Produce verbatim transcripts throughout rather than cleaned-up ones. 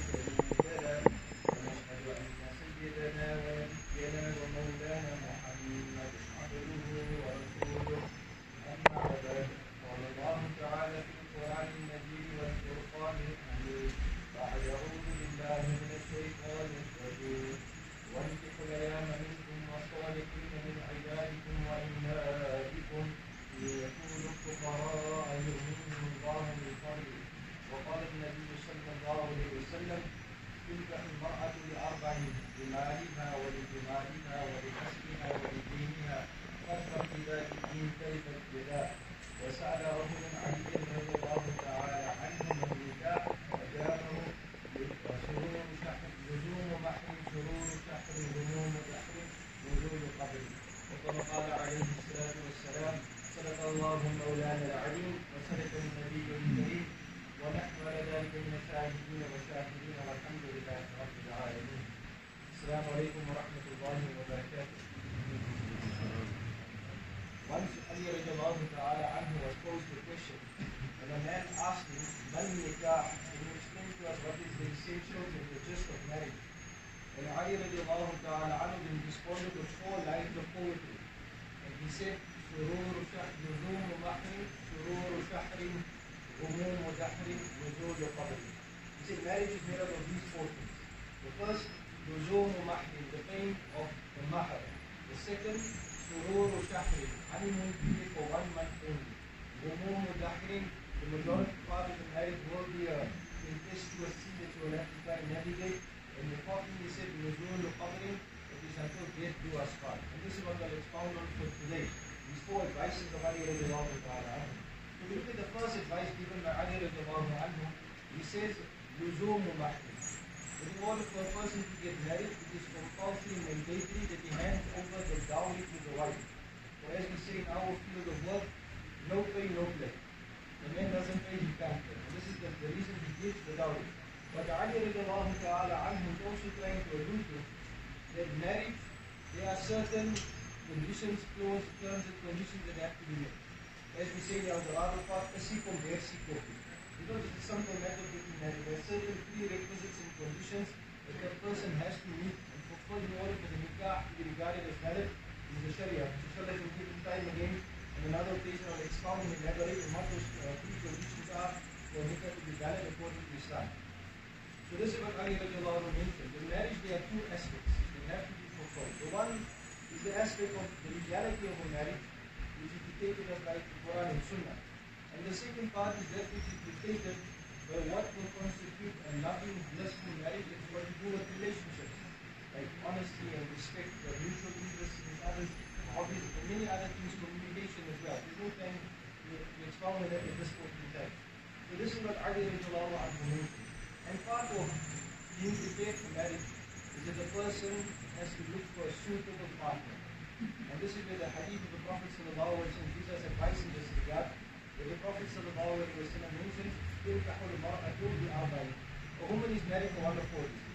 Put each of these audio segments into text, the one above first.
شريك له ونشهد أن سيدنا ونبينا ومولانا محمد عبده ورسوله أما بعد قال الله تعالى في القرآن المجيد والفرقان الحميد بعد أعوذ بالله من الشيطان الرجيم وانكحوا الأيام منكم والصالحين من عبادكم وإمائكم إن يكونوا فقراء يغنيهم الله من فضله وقال النبي صلى الله عليه وسلم تنكح المرأة لأربع لمالها ولجمالها ولحسبها ولدينها فاظفر بذات الدين كيف الجزاء. وسأل رجل علي رضي الله تعالى عنه من النكاح فجاءه لزوم شهر لزوم محر شرور شهر هموم بحر نزول قبر. وكما قال عليه الصلاة والسلام صدق الله مولانا العليم وصدق النبي الكريم ونحن على ذلك من الشاهدين والشاهدين والحمد لله رب العالمين. السلام عليكم ورحمة الله وبركاته. Once Ali radiallahu ta'ala anhu was posed the question, and a man asked him, Man nikah, can you explain to us what is the essentials and the gist of marriage? And Ali radiallahu ta'ala anhu then responded with four lines of poetry. And he said, شرور شهر نزوم محر شرور شهر هموم دهر نزول قبر. He said marriage is made up of these four things. The first, نزوم محر, the pain of the mahr. The second, شرور شهر, honeymoon period for one month only. هموم دهر, the majority part of the marriage will be a tempestuous sea that you will have to try and navigate. And the fourth thing he said, نزول قبر, it is until death do us part. And this is what I'll expound on for today. These four advices of Ali radiallahu ta'ala anhu. So we look at the first advice given by Ali radiallahu anhu. He says, لزوم محر. In order for a person to get married, it is compulsory and mandatory that he hands over the dowry to the wife. So as we say in our field of work, no pay, no play. The man doesn't pay, he can't pay. And this is the, the reason he gives the dowry. But Ali radiallahu ta'ala anhu is also trying to allude to that marriage, there are certain conditions, clause, terms and conditions that have to be met. As we say in the other part, asikum versikum. Because it is something matter of getting married. There are certain prerequisites and conditions that a person has to meet and fulfill in order for the nikah to be regarded as valid in the Sharia. Inshallah, we can give him time again. On another occasion, I will expound and elaborate on what those uh, preconditions are for nikah to be valid according to Islam. So this is what Ali radiallahu anhu mentioned. In marriage, there are two aspects that have to be fulfilled. The one is the aspect of the legality of a marriage, which is dictated as by the Quran and Sunnah. And the second part is that which is dictated by what will constitute a loving, blissful marriage, and what to do with relationships, like honesty and respect, the mutual interests in others, hobbies, and many other things, communication as well. There's no time to, to expound on that at this point in time. So this is what Ali radiallahu anhu mentioned. And part of being prepared for marriage is that the person has to look for a suitable partner. And this is where the hadith of the Prophet sallallahu alaihi wasallam gives us advice in this regard. Where the Prophet sallallahu alaihi wasallam mentions, تنكح المرأة بأربع. A woman is married for one of four reasons.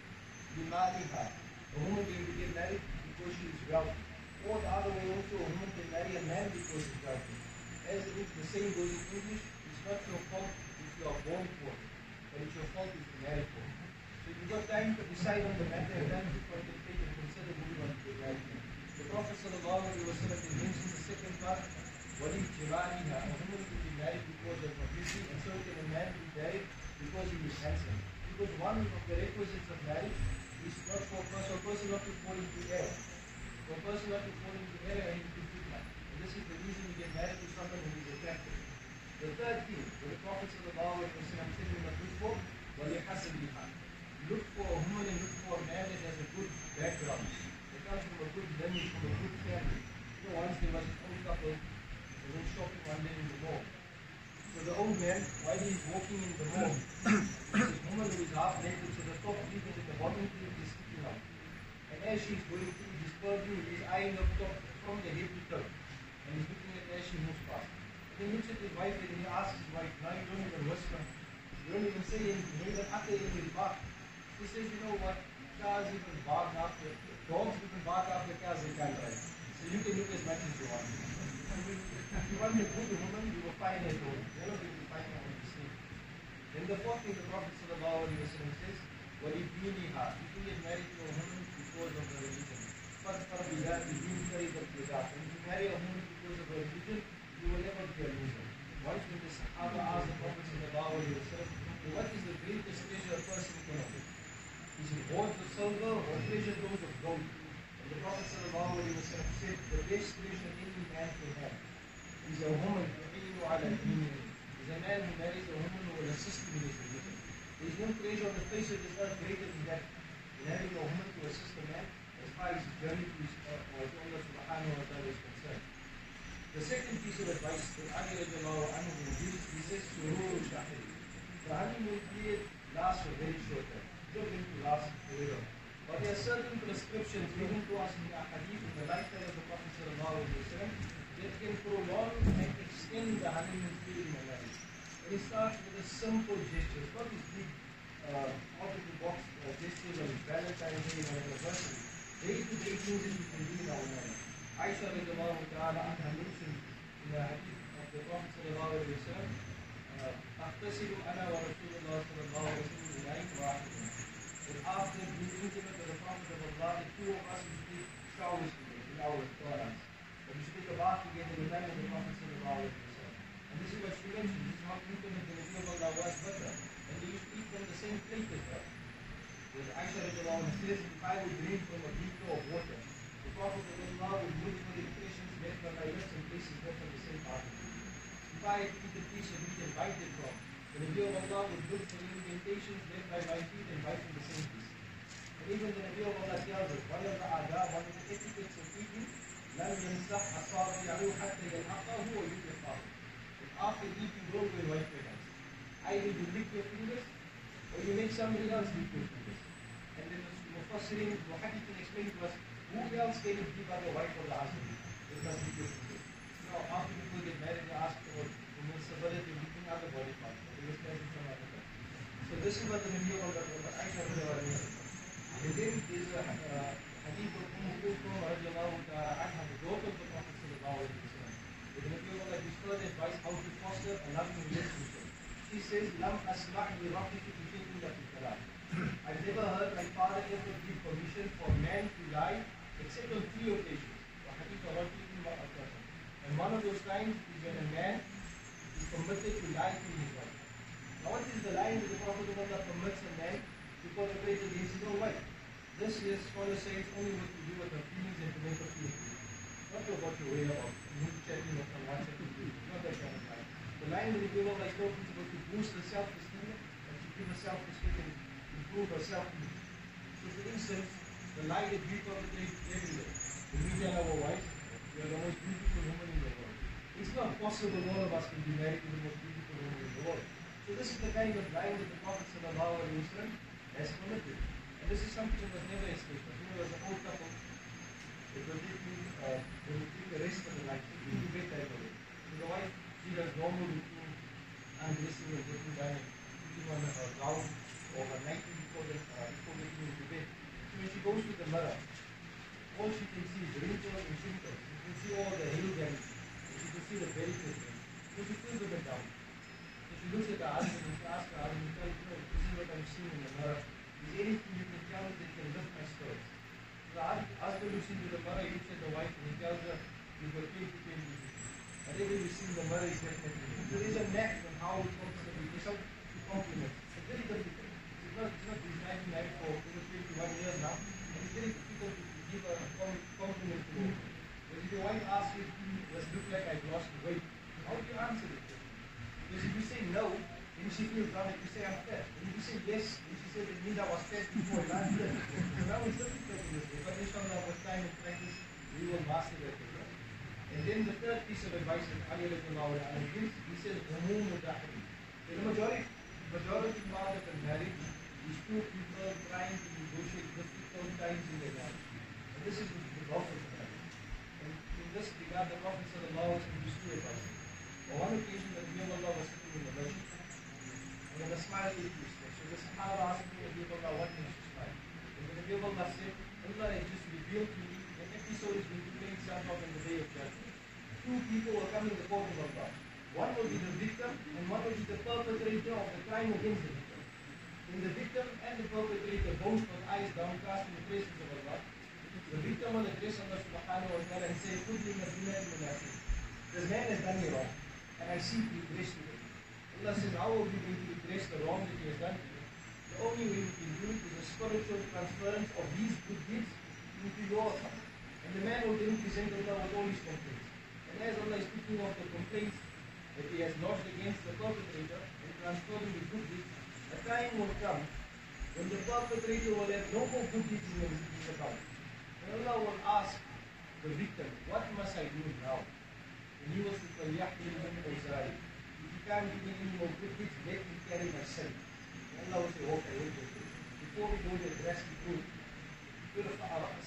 بمالها. A woman can get married because she is wealthy. Or the other way also, a woman can marry a man because he is wealthy. As it is, the same goes in English, it's not your fault if you are born poor, but it's your fault if you marry poor. So you've got time to decide on the matter and time to contemplate and consider who you want to get married to. The Prophet sallallahu alaihi wasallam mentions the second part, وَلِجِمَالِهَا. A woman can be married because of her beauty, and so can a man be married because he is handsome. Because one of the requisites of marriage is not for a person, a person not to fall into error. For a person not to fall into error and into fitna. And this is the reason you get married to someone who is attractive. The third thing, what the Prophet sallallahu alaihi wasallam said we must look for, وَلِحَسَبِهَا. Look for a woman and look for a man that has a good background. That comes from a good lineage, from a good family. You know, once there was an old couple, they went shopping one day in the mall. So the old man, while he is walking in the mall, this woman who is half naked, so the top three is at the bottom three is sticking out. And as she is going through his perfume, he is eyeing the top from the head to toe. And he's looking at her as she moves past. And he looks at his wife and he asks his wife, now you don't even whisper. You don't even say anything. You don't utter any remark. He says, you know what? Cars even bark after, dogs even bark after cars, they can't drive. So you can look as much as you want. If you want a good woman, you will find her at home. You're not going to find her on the street. Then the fourth thing the Prophet sallallahu alaihi says, وَلِدِينِهَا, if you get married to a woman because of her religion, فَاظْفَرْ بِذَاتِ دِينٍ تَرِبَتْ يَدَاكَ. If you marry a woman because of her religion, you will never be a loser. Once when the Sahaba asked the Prophet sallallahu alayhi wa sallam, what is the greatest treasure a person can have? Is it hoards of silver or treasure those of gold? And the Prophet sallallahu alayhi wa sallam said, the best treasure any man can have is a woman tu'inu ala dinihi. Is a man who marries a woman who will assist him in his religion. There is no treasure on the face of this earth greater than that. In having a woman to assist a man as far as his journey to, his, uh, to Allah subhanahu wa ta'ala is concerned. The second piece of advice that Ali radiallahu anhu gives, he says, sururu shahid. The honeymoon period lasts for a very short time. It's not going to last forever. But there are certain prescriptions given to us in the hadith in the lifetime of the Prophet sallallahu alayhi wa sallam that can prolong and extend the honeymoon period in a marriage. And it starts with a simple gesture. It's not these big uh, out-of-the-box uh, gestures on Valentine's Day and anniversary. Day-to-day things that we can do in our marriage. Aisha radiallahu ta'ala anha mentioned in the hadith of the Prophet sallallahu alayhi wa sallam, أَغْتَسِلُ أَنَا وَرَسُولُ اللَّهِ sallallahu alayhi wa sallam بِنَائِكَ وَاحِدٍ. That after being intimate with the Prophet of Allah, the two of us will take showers together in our restaurants. But we should take a bath together in the time of the Prophet sallallahu alayhi wa sallam. And this is what she mentioned. This is how intimate the Nabi of Allah was with her. And they used to eat from the same plate as her. When Aisha radiallahu anha says, if I would drink from a beaker of water, the Prophet of Allah would look for the impressions left by my lips and places left from the same part of it. If I had to eat a piece of meat and bite it from, the Nabi of Allah would look for the indentations left by my feet and bite from the same piece. And even the Nabi of Allah tells us, one of the adab, one of the etiquettes of eating, لَمْ يَنْسَحْ أَصَابِعَهُ حَتَّى يَلْحَقَهُ وَيُلْحَقَهُ. That after eating, don't go and wipe your hands. Either you lick your fingers, or you make somebody else lick your fingers. And then the Mufassirin, Muhaddith can explain to us, who else can it be but the wife or the husband? It must be your fingers. Now, after people get married, they ask for permissibility of licking other body parts. They just in some other part. So this is what the Nabi of Allah, Aisha radiallahu anha. And then there's a uh, hadith of Umm Kulthum radiallahu anha, the daughter of the Prophet sallallahu alayhi wa sallam. The Nabi of Allah gives further advice how to foster a loving relationship. She says, Lam asmah li rabbiki fi shay'in illa fi talaq. I've never heard my father ever give permission for man to lie except on three occasions. And one of those times is when a man is permitted to lie to his wife. Now what is the lie that the Prophet of Allah permits a man to perpetrate against his own wife? This is, scholars say, it's only what to do with her feelings and to make her feel good. Not about your way about mood chatting or from WhatsApp to do. Not that kind of lie. The lie that the Prophet of Allah is talking about to boost her self-esteem and to give her self-respect and improve her self-image. So for instance, the lie that we perpetrate everywhere. When we tell our wives, you are the most beautiful woman in the world. It's not possible all of us can be married to the most beautiful woman in the world. So this is the kind of lie that the Prophet sallallahu alayhi wa sallam has permitted. And this is something that was never escaped. You know, there was an old couple that were taking, uh, they were taking the rest of the night, taking the bed time away. So the wife, she does normal routine, undressing and getting done and putting on her gown or her nightie before, the, uh, before getting into bed. So when she goes to the mirror, all she can see is wrinkles and pimples. You can see all the hair damage. And she can see the belly fitting. So she feels a bit down. So she looks at her husband and she asks her husband, you know, this is what I'm seeing in the mirror. Is there anything you can tell me that can lift my spirits? So the husband looks into the mirror, he looks at the wife and he tells her, you've got twenty twenty. Whatever you see in the mirror is definitely. So there's a knack on how it works and it's how to compliment. It's very difficult. It's not, it's not this nineteen married for over twenty-one years now. And it's very difficult to give a compliment to her. Because if your wife asks you, does it look like I've lost weight? How do you answer it? Because if you say no, then she feels wrong. If you say I'm fat, and if you say yes, then she says it means I was fat before last year. So now it's difficult in this way. But inshallah, with time and practice, we will master that as well. And then the third piece of advice that Ali radiallahu anhu gives, he says, Umum al-Dahri. The majority, majority part of a marriage is two people trying to negotiate difficult times in their marriage. And this is the bulk of the marriage. And in this regard, the Prophet sallallahu alayhi wa sallam gives two advices. On one occasion, the Nabi of Allah was sitting in the masjid, and then a smile came to his face. So the Sahaba asked the Nabi of Allah, what makes you smile? And the Nabi of Allah said, Allah has just revealed to me an episode is going to play itself out on the day of judgment. Two people will come in the court of Allah. One will be the victim, and one will be the perpetrator of the crime against the victim. The when the victim and the perpetrator both with eyes downcast in the presence of Allah, the victim will address Allah subhanahu wa ta'ala and say, Khutba min this man has done me wrong, and I seek redress to him. Allah says, how will you going to redress the wrong that he has done to you? The only way we can do it is a spiritual transference of these good deeds into your account. And the man will then present Allah with all his complaints. And as Allah is speaking of the complaints that he has lodged against the perpetrator and transferred them with good deeds, a time will come when the perpetrator will have no more good deeds in his account. And Allah will ask the victim, what must I do now? And he will say, if you can't give me any more good deeds, let me carry my sin. And Allah will say, okay, wait, wait, wait. Before we go to the drastic rule, lift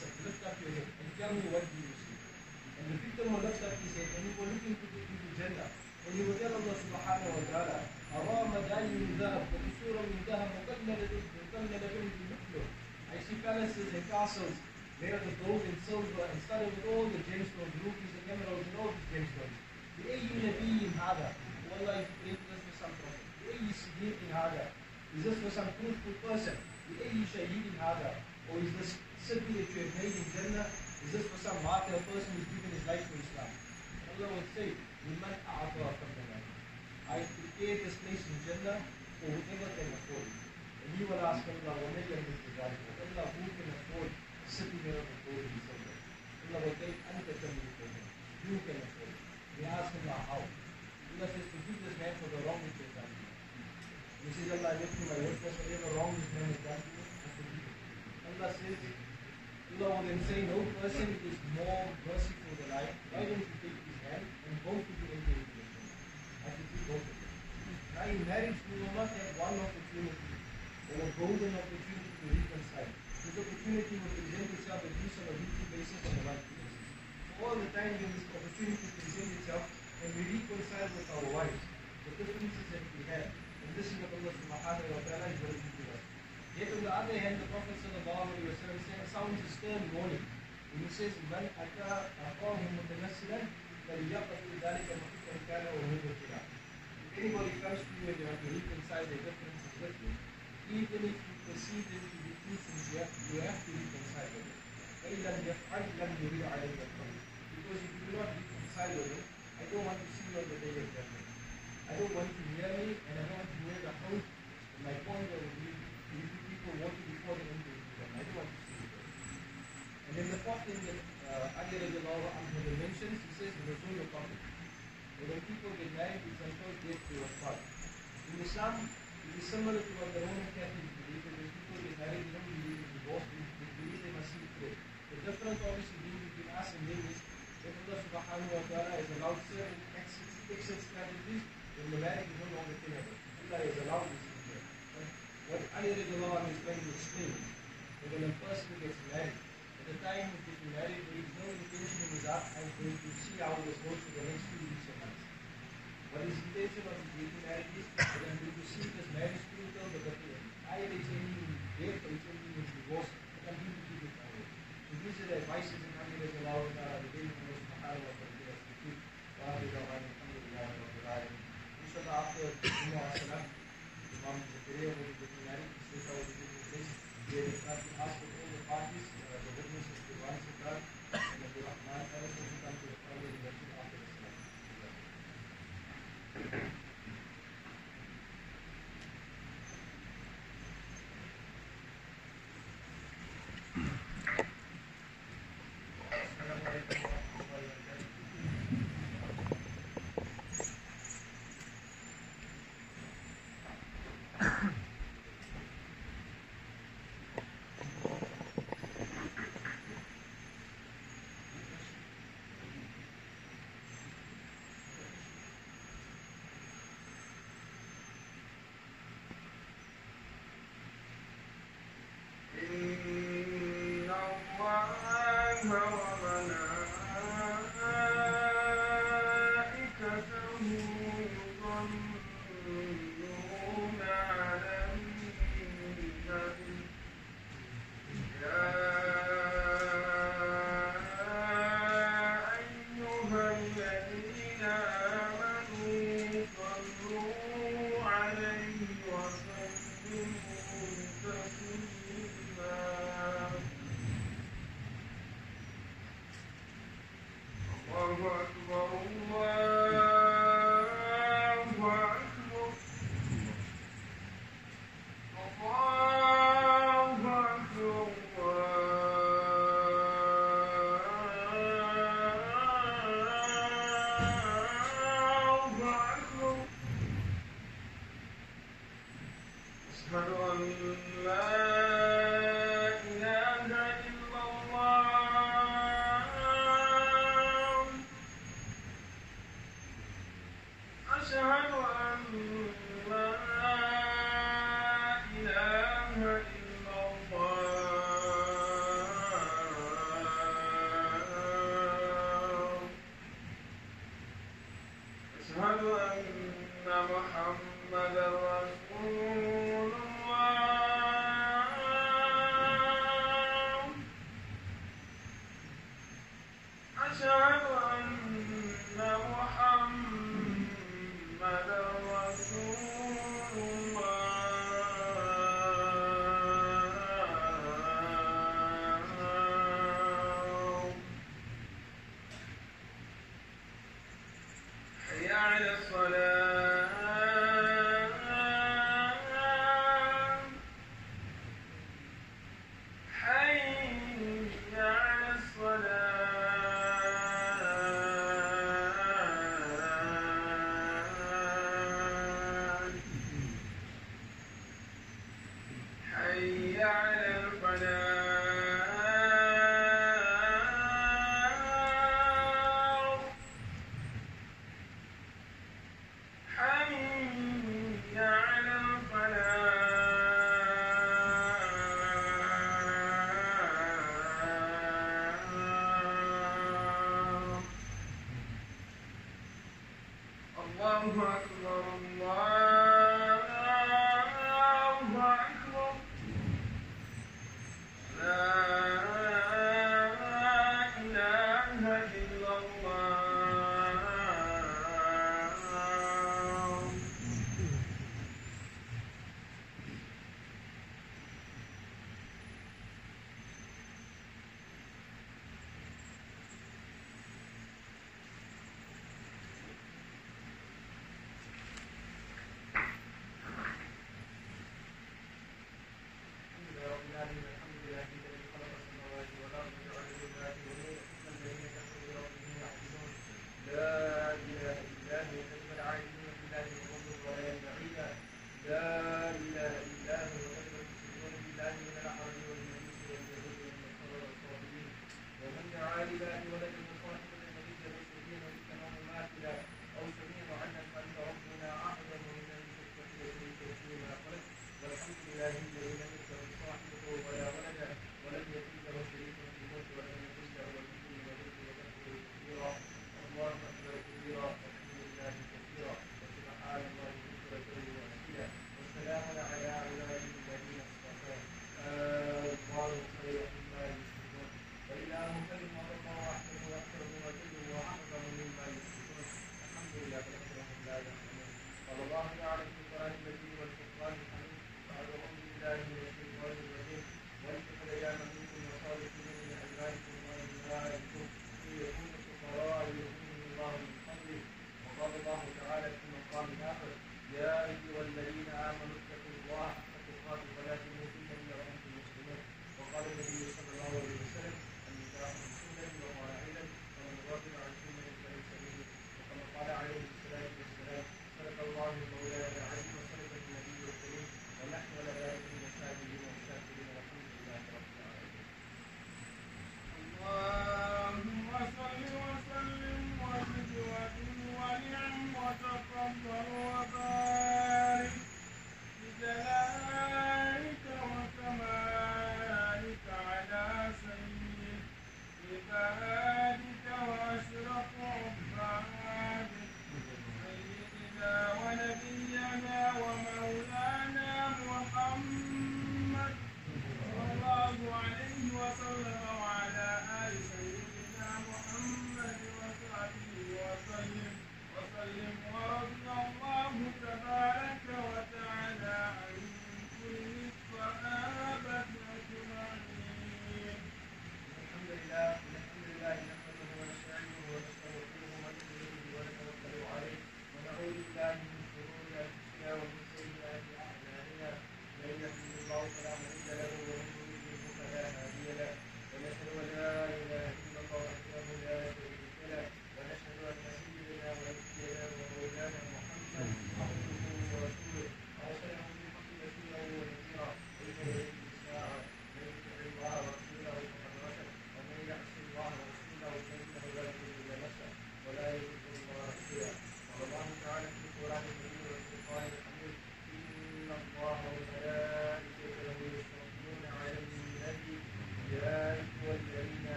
up your head and tell me what do you see. And the victim will lift up his head and he will look into the, into Jannah. And he will tell Allah subhanahu wa ta'ala, أَرَى مَدَانِ مِنْ ذَهَبْ وَقُصُورًا مِنْ ذَهَبْ وَقَلَّ لَكُمْ بِمِثْلُهُ. I see palaces and castles made of gold and silver and studded with all the gemstones, rubies and emeralds and all these gemstones. بِأَيِّ نَبِيٍّ هَذَا. Allah is creating this for some prophet. بِأَيِّ صِدِيقٍ هَذَا. Is this for some truthful person? بِأَيِّ شَهِيدٍ هَذَا. Or is this city that you have made in Jannah, is this for some martyr, a person who has given his life for Islam? Allah will say, لِمَنْ أَعْطَى قَبْلَنَا. I prepared this place in Jannah for whoever can afford it. And he will ask Allah, وَمَنْ يَمْلِكُ ذَلِكَ. Allah, who can afford a city made of gold and silver? Allah will say, أَنْتَ تَمْلِكُ. You can afford it. He asks Allah, how? Allah says, forgive this man for the wrong which he has done to you. He says, Allah, I lift you my witness, whatever wrong this man has done to you, I forgive him. Allah says, Allah will then say, no person is more merciful than I. Why don't you take his hand and both of you enter into the Jannah? I should see both of you. Now in marriage, we will not have one opportunity or a golden opportunity to reconcile. This opportunity will present itself at least on a weekly basis or a monthly basis. So all the time when this opportunity presents itself and we reconcile with our wives, the differences that we have. And this is what Allah subhanahu wa ta'ala is going to do us. Yet on the other hand, the Prophet sallallahu alayhi wa sallam sounds a stern warning. When he says, مَنْ أَتَى أَخَاهُ مُتَنَسِّلًا فَلْيَقْتُلْ ذَلِكَ مُحِكًّا كَانَ وَهُوَ كِرَامٌ. If anybody comes to you and you have to reconcile their differences with you, even if you perceive them to be too sincere, you have to reconcile with them. فَإِذَا يَفْعَلْ لَمْ يُرِيدْ عَلَيْهِ الْقَوْلِ. Because if you do not reconcile with them, I don't want to see you on the day of judgment. I don't want you near me, and I don't want you near the house. And my point will be, you people walking before they enter into them. I don't want to see you there. And then the fourth thing that uh, Ali radiallahu anhu mentions, he says, Nuzul al-Qabr. When people get married, it's until death to a spot. In Islam, it is similar to what the Roman Catholics believe, that when people get married, they don't believe in divorce, they believe they must see through. The difference obviously being between us and them is that Allah subhanahu wa ta'ala has allowed certain exit strategies when the marriage is no longer tenable. Allah has allowed this in here. What Ali radiallahu anhu is trying to explain is that when a person gets married, at the time of getting married, there is no intention in his heart, I'm going to see how this goes for the next few weeks or months. What his intention of his getting married is that I'm going to see this marriage through till the birthday. Either it's ending in death or it's ending in divorce, but I'm going to keep it that way. So these are the advices in Ali radiallahu anhu, the day of Allah subhanahu wa ta'ala, to keep wa radiallahu anhu, alhamdulillah, rabbil alamin. Inshallah, after Jumu'ah salam, Imam Zakaria will be getting married, he says how it is in place. We have start to ask for all the parties, uh, the witnesses to answer that, and the Rahman, everything to come to the final election after the salam. that everyone